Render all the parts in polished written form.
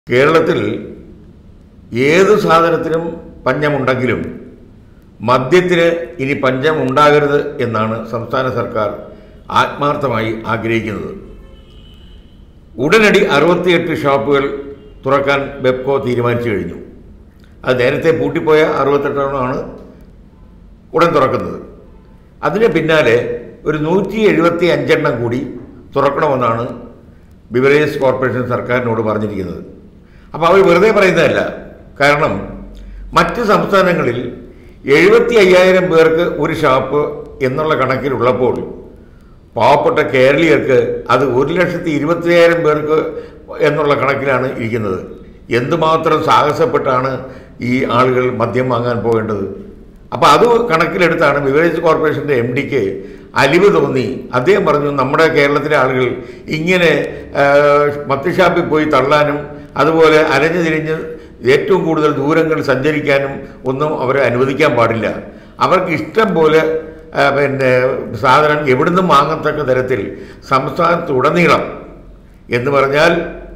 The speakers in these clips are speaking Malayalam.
കേരളത്തിൽ ഏത് സാധനത്തിനും പഞ്ഞമുണ്ടെങ്കിലും മദ്യത്തിന് ഇനി പഞ്ഞം ഉണ്ടാകരുത് എന്നാണ് സംസ്ഥാന സർക്കാർ ആത്മാർത്ഥമായി ആഗ്രഹിക്കുന്നത്. ഉടനടി 68 ഷോപ്പുകൾ തുറക്കാൻ ബെപ്കോ തീരുമാനിച്ചു കഴിഞ്ഞു. അത് നേരത്തെ പൂട്ടിപ്പോയ 68 ഉടൻ തുറക്കുന്നത്. അതിന് പിന്നാലെ ഒരു 175 കൂടി തുറക്കണമെന്നാണ് ബിവറേജസ് കോർപ്പറേഷൻ സർക്കാരിനോട് പറഞ്ഞിരിക്കുന്നത്. അപ്പോൾ അവർ വെറുതെ പറയുന്നതല്ല. കാരണം മറ്റ് സംസ്ഥാനങ്ങളിൽ 75,000 പേർക്ക് ഒരു ഷാപ്പ് എന്നുള്ള കണക്കിലുള്ളപ്പോൾ പാവപ്പെട്ട കേരളീയർക്ക് അത് 1,20,000 പേർക്ക് എന്നുള്ള കണക്കിലാണ് ഇരിക്കുന്നത്. എന്തുമാത്രം സാഹസപ്പെട്ടാണ് ഈ ആളുകൾ മദ്യം വാങ്ങാൻ പോകേണ്ടത്. അപ്പോൾ അത് കണക്കിലെടുത്താണ് ബിവറേജ് കോർപ്പറേഷൻ്റെ MD-ക്ക് അലിവ് തോന്നി. അദ്ദേഹം പറഞ്ഞു, നമ്മുടെ കേരളത്തിലെ ആളുകൾ ഇങ്ങനെ മദ്യഷാപ്പിൽ പോയി തള്ളാനും അതുപോലെ അലഞ്ഞു തിരിഞ്ഞ് ഏറ്റവും കൂടുതൽ ദൂരങ്ങൾ സഞ്ചരിക്കാനും ഒന്നും അവരെ അനുവദിക്കാൻ പാടില്ല. അവർക്ക് ഇഷ്ടം പോലെ സാധനം എവിടുന്നും വാങ്ങത്തക്ക തരത്തിൽ സംസ്ഥാനത്തുടനീളം എന്ന് പറഞ്ഞാൽ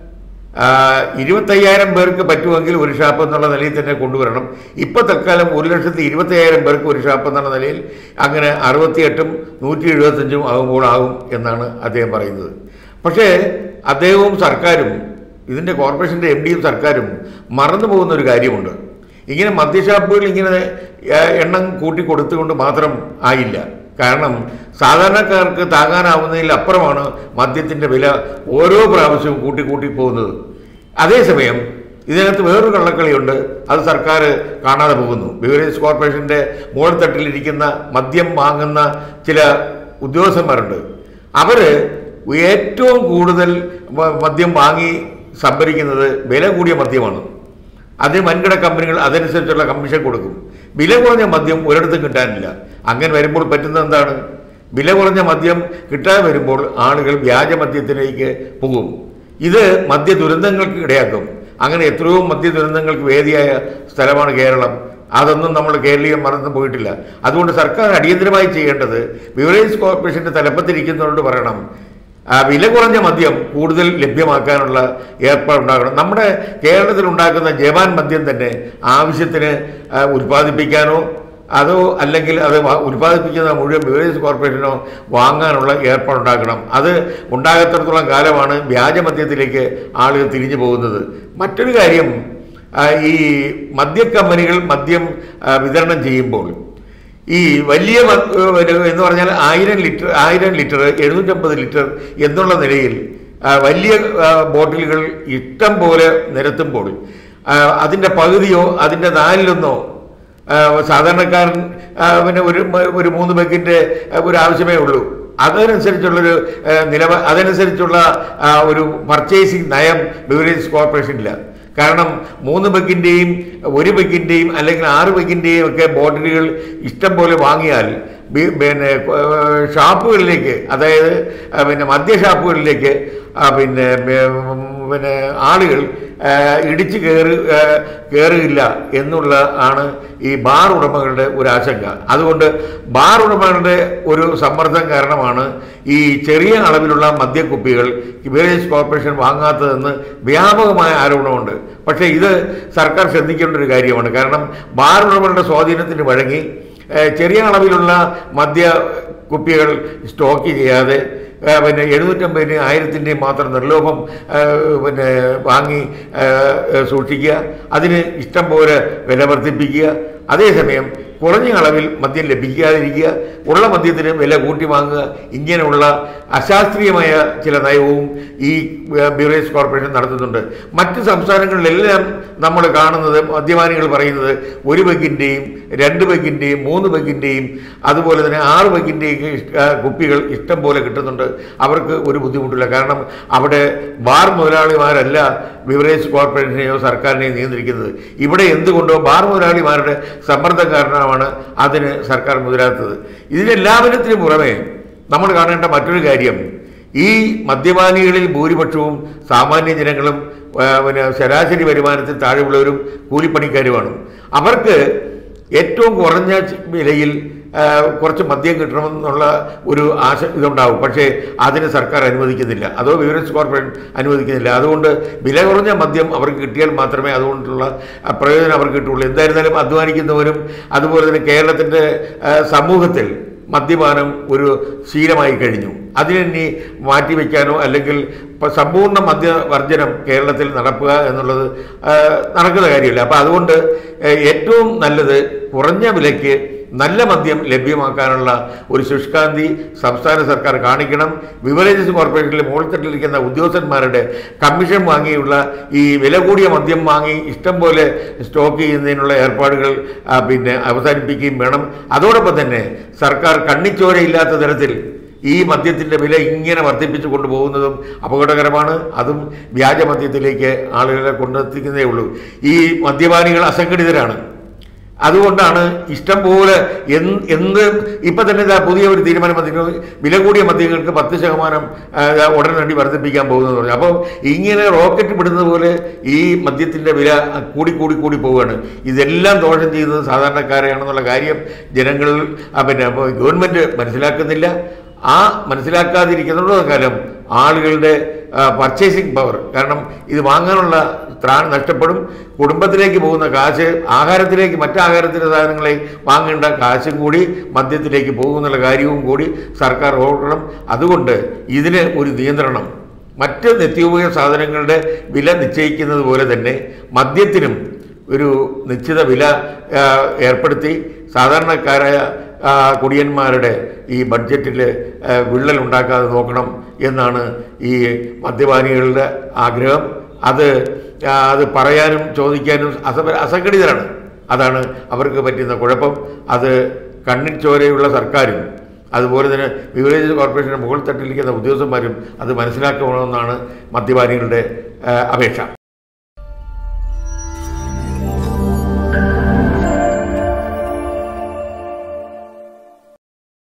25,000 പേർക്ക് പറ്റുമെങ്കിൽ ഒരു ഷാപ്പ് എന്നുള്ള നിലയിൽ തന്നെ കൊണ്ടുവരണം. ഇപ്പോൾ തൽക്കാലം 1,20,000 പേർക്ക് ഒരു ഷാപ്പ് എന്നുള്ള നിലയിൽ അങ്ങനെ 68ഉം 175ഉം ആകും എന്നാണ് അദ്ദേഹം പറയുന്നത്. പക്ഷേ അദ്ദേഹവും സർക്കാരും ഇതിൻ്റെ കോർപ്പറേഷൻ്റെ MD-യും സർക്കാരും മറന്നു പോകുന്ന ഒരു കാര്യമുണ്ട്. ഇങ്ങനെ മദ്യഷാപ്പുകൾ ഇങ്ങനെ എണ്ണം കൂട്ടിക്കൊടുത്തുകൊണ്ട് മാത്രം ആയില്ല. കാരണം സാധാരണക്കാർക്ക് താങ്ങാനാവുന്നതിൽ അപ്പുറമാണ് മദ്യത്തിൻ്റെ വില ഓരോ പ്രാവശ്യവും കൂട്ടി പോകുന്നത്. അതേസമയം ഇതിനകത്ത് വേറൊരു കള്ളക്കളിയുണ്ട്. അത് സർക്കാർ കാണാതെ പോകുന്നു. ബിവറേജ് കോർപ്പറേഷൻ്റെ മുകൾത്തട്ടിലിരിക്കുന്ന മദ്യം വാങ്ങുന്ന ചില ഉദ്യോഗസ്ഥന്മാരുണ്ട്. അവർ ഏറ്റവും കൂടുതൽ മദ്യം വാങ്ങി സംഭരിക്കുന്നത് വില കൂടിയ മദ്യമാണ്. അതിന് വൻകിട കമ്പനികൾ അതനുസരിച്ചുള്ള കമ്മീഷൻ കൊടുക്കും. വില കുറഞ്ഞ മദ്യം ഒരിടത്തും കിട്ടാനില്ല. അങ്ങനെ വരുമ്പോൾ പറ്റുന്നത് എന്താണ്? വില കുറഞ്ഞ മദ്യം കിട്ടാതെ വരുമ്പോൾ ആളുകൾ വ്യാജ മദ്യത്തിലേക്ക് പോകും. ഇത് മദ്യ ദുരന്തങ്ങൾക്ക് ഇടയാക്കും. അങ്ങനെ എത്രയോ മദ്യ ദുരന്തങ്ങൾക്ക് വേദിയായ സ്ഥലമാണ് കേരളം. അതൊന്നും നമ്മൾ കേരളീയം മറന്നു പോയിട്ടില്ല. അതുകൊണ്ട് സർക്കാർ അടിയന്തരമായി ചെയ്യേണ്ടത് ബിവറേജ് കോർപ്പറേഷൻ്റെ തലപ്പത്തിരിക്കുന്നവരോട് പറയണം, വില കുറഞ്ഞ മദ്യം കൂടുതൽ ലഭ്യമാക്കാനുള്ള ഏർപ്പാടുണ്ടാകണം. നമ്മുടെ കേരളത്തിൽ ഉണ്ടാക്കുന്ന ജവാൻ മദ്യം തന്നെ ആവശ്യത്തിന് ഉൽപ്പാദിപ്പിക്കാനോ അതോ അല്ലെങ്കിൽ അത് ഉൽപ്പാദിപ്പിക്കുന്ന മുഴുവൻ ബിവറേജ് കോർപ്പറേഷനോ വാങ്ങാനുള്ള ഏർപ്പാടുണ്ടാക്കണം. അത് ഉണ്ടാകത്തിടത്തോളം കാലമാണ് വ്യാജമദ്യത്തിലേക്ക് ആളുകൾ തിരിഞ്ഞു പോകുന്നത്. മറ്റൊരു കാര്യം, ഈ മദ്യക്കമ്പനികൾ മദ്യം വിതരണം ചെയ്യുമ്പോൾ ഈ വലിയ എന്ന് പറഞ്ഞാൽ 1000 ലിറ്റർ 750 ലിറ്റർ എന്നുള്ള നിലയിൽ വലിയ ബോട്ടിലുകൾ ഇഷ്ടം പോലെ നിരത്തുമ്പോൾ അതിൻ്റെ പകുതിയോ അതിൻ്റെ 4/1 സാധാരണക്കാരൻ ഒരു 3 ബെക്കിൻ്റെ ഒരു ആവശ്യമേ ഉള്ളൂ. അതനുസരിച്ചുള്ളൊരു അതനുസരിച്ചുള്ള ഒരു പർച്ചേസിങ് നയം ബിവറേജ് കോർപ്പറേഷനില്ല. കാരണം 3 ബെക്കിൻ്റെയും 1 ബെക്കിൻ്റെയും അല്ലെങ്കിൽ 6 ബെക്കിൻ്റെയും ഒക്കെ ബോട്ടിലുകൾ ഇഷ്ടം പോലെ വാങ്ങിയാൽ ഷാപ്പുകളിലേക്ക്, അതായത് മദ്യഷാപ്പുകളിലേക്ക് ആളുകൾ ഇടിച്ചു കയറുകയില്ല എന്നുള്ള ആണ് ഈ ബാർ ഉടമകളുടെ ഒരു ആശങ്ക. അതുകൊണ്ട് ബാർ ഉടമകളുടെ ഒരു സമ്മർദ്ദം കാരണമാണ് ഈ ചെറിയ അളവിലുള്ള മദ്യക്കുപ്പികൾ ബിവറേജ് കോർപ്പറേഷൻ വാങ്ങാത്തതെന്ന് വ്യാപകമായ ആരോപണമുണ്ട്. പക്ഷേ ഇത് സർക്കാർ ശ്രദ്ധിക്കേണ്ട ഒരു കാര്യമാണ്. കാരണം ബാർ ഉടമകളുടെ സ്വാധീനത്തിന് വഴങ്ങി ചെറിയ അളവിലുള്ള മദ്യ കുപ്പികൾ സ്റ്റോക്ക് ചെയ്യാതെ 750-ൻ്റെയും 1000-ൻ്റെയും മാത്രം നിർലോഭം വാങ്ങി സൂക്ഷിക്കുക, അതിന് ഇഷ്ടം പോലെ വില വർദ്ധിപ്പിക്കുക. അതേസമയം കുറഞ്ഞ അളവിൽ മദ്യം ലഭിക്കാതിരിക്കുക, ഉള്ള മദ്യത്തിന് വില കൂട്ടി വാങ്ങുക, ഇങ്ങനെയുള്ള അശാസ്ത്രീയമായ ചില നയവും ഈ ബിവറേജ് കോർപ്പറേഷൻ നടത്തുന്നുണ്ട്. മറ്റ് സംസ്ഥാനങ്ങളിലെല്ലാം നമ്മൾ കാണുന്നത് മദ്യപാനികൾ പറയുന്നത് 1 ബെക്കിൻ്റെയും 2 ബെക്കിൻ്റെയും 3 ബെക്കിൻ്റെയും അതുപോലെ തന്നെ 6 ബെക്കിൻ്റെയും കുപ്പികൾ ഇഷ്ടം പോലെ കിട്ടുന്നുണ്ട്. അവർക്ക് ഒരു ബുദ്ധിമുട്ടില്ല. കാരണം അവിടെ ബാർ മുതലാളിമാരല്ല ബിവറേജ് കോർപ്പറേഷനെയോ സർക്കാരിനെയോ നിയന്ത്രിക്കുന്നത്. ഇവിടെ എന്തുകൊണ്ടോ ബാർ മുതലാളിമാരുടെ സമ്മർദ്ദം കാരണമാണ് അതിന് സർക്കാർ മുതിരാത്തത്. ഇതിനെല്ലാവരത്തിനും പുറമെ നമ്മൾ കാണേണ്ട മറ്റൊരു കാര്യം, ഈ മദ്യപാനികളിൽ ഭൂരിപക്ഷവും സാമാന്യ ജനങ്ങളും ശരാശരി വരുമാനത്തിൽ താഴെയുള്ളവരും കൂലിപ്പണിക്കാരുമാണ്. അവർക്ക് ഏറ്റവും കുറഞ്ഞ വിലയിൽ കുറച്ച് മദ്യം കിട്ടണമെന്നുള്ള ഒരു ഇതുണ്ടാവും. പക്ഷേ അതിന് സർക്കാർ അനുവദിക്കുന്നില്ല, അതോ ബിവറേജ് കോർപ്പറേഷൻ അനുവദിക്കുന്നില്ല. അതുകൊണ്ട് വില കുറഞ്ഞ മദ്യം അവർക്ക് കിട്ടിയാൽ മാത്രമേ അതുകൊണ്ടുള്ള പ്രയോജനം അവർക്ക് കിട്ടുള്ളൂ. എന്തായിരുന്നാലും അധ്വാനിക്കുന്നവരും അതുപോലെ തന്നെ കേരളത്തിൻ്റെ സമൂഹത്തിൽ മദ്യപാനം ഒരു ശീലമായി കഴിഞ്ഞു. അതിനി മാറ്റിവെക്കാനോ അല്ലെങ്കിൽ സമ്പൂർണ്ണ മദ്യവർജനം കേരളത്തിൽ നടക്കുക എന്നുള്ളത് നടക്കുന്ന കാര്യമില്ല. അപ്പോൾ അതുകൊണ്ട് ഏറ്റവും നല്ലത് കുറഞ്ഞ വിലയ്ക്ക് നല്ല മദ്യം ലഭ്യമാക്കാനുള്ള ഒരു ശുഷ്കാന്തി സംസ്ഥാന സർക്കാർ കാണിക്കണം. ബിവറേജസ് കോർപ്പറേഷനിൽ മുകൾത്തട്ടിലിരിക്കുന്ന ഉദ്യോഗസ്ഥന്മാരുടെ കമ്മീഷൻ വാങ്ങിയുള്ള ഈ വില കൂടിയ മദ്യം വാങ്ങി ഇഷ്ടം പോലെ സ്റ്റോക്ക് ചെയ്യുന്നതിനുള്ള ഏർപ്പാടുകൾ അവസാനിപ്പിക്കുകയും വേണം. അതോടൊപ്പം തന്നെ സർക്കാർ കണ്ണിച്ചോരയില്ലാത്ത തരത്തിൽ ഈ മദ്യത്തിൻ്റെ വില ഇങ്ങനെ വർദ്ധിപ്പിച്ചു കൊണ്ടുപോകുന്നതും അപകടകരമാണ്. അതും വ്യാജ മദ്യത്തിലേക്ക് ആളുകളെ കൊണ്ടെത്തിക്കുന്നതേ ഉള്ളൂ. ഈ മദ്യപാനികൾ അസംഘടിതരാണ്. അതുകൊണ്ടാണ് ഇഷ്ടം പോലെ ഇപ്പം തന്നെ പുതിയ ഒരു തീരുമാനം വന്നിരിക്കുന്നത്, വില കൂടിയ മദ്യങ്ങൾക്ക് 10% ഉടനടി വർദ്ധിപ്പിക്കാൻ പോകുന്നതെന്ന് പറഞ്ഞു. അപ്പോൾ ഇങ്ങനെ റോക്കറ്റ് വിടുന്നത് പോലെ ഈ മദ്യത്തിൻ്റെ വില കൂടി പോവുകയാണ്. ഇതെല്ലാം ദോഷം ചെയ്യുന്നത് സാധാരണക്കാരെയാണെന്നുള്ള കാര്യം ജനങ്ങൾ ഗവൺമെൻറ് മനസ്സിലാക്കുന്നില്ല. ആ മനസ്സിലാക്കാതിരിക്കുന്നുള്ള കാലം ആളുകളുടെ പർച്ചേസിങ് പവർ, കാരണം ഇത് വാങ്ങാനുള്ള ത്രാൺ നഷ്ടപ്പെടും. കുടുംബത്തിലേക്ക് പോകുന്ന കാശ് മറ്റാഹാരത്തിൻ്റെ സാധനങ്ങളെ വാങ്ങേണ്ട കാശും കൂടി മദ്യത്തിലേക്ക് പോകുന്നുള്ള കാര്യവും കൂടി സർക്കാർ ഓർക്കണം. അതുകൊണ്ട് ഇതിന് ഒരു നിയന്ത്രണം, മറ്റ് നിത്യോപയോഗ സാധനങ്ങളുടെ വില നിശ്ചയിക്കുന്നത് പോലെ തന്നെ മദ്യത്തിനും ഒരു നിശ്ചിത വില ഏർപ്പെടുത്തി സാധാരണക്കാരായ കുടിയന്മാരുടെ ഈ ബഡ്ജറ്റിൽ വിള്ളൽ ഉണ്ടാക്കാതെ നോക്കണം എന്നാണ് ഈ മദ്യപാനികളുടെ ആഗ്രഹം. അത് പറയാനും ചോദിക്കാനും അസംഘടിതരാണ്. അതാണ് അവർക്ക് പറ്റുന്ന കുഴപ്പം. അത് കണ്ണിൽ ചോരയുള്ള സർക്കാരും അതുപോലെ തന്നെ ബിവറേജസ് കോർപ്പറേഷൻ്റെ മുകൾ തട്ടിലിരിക്കുന്ന ഉദ്യോഗസ്ഥന്മാരും അത് മനസ്സിലാക്കണമെന്നാണ് മദ്യപാനികളുടെ അപേക്ഷ.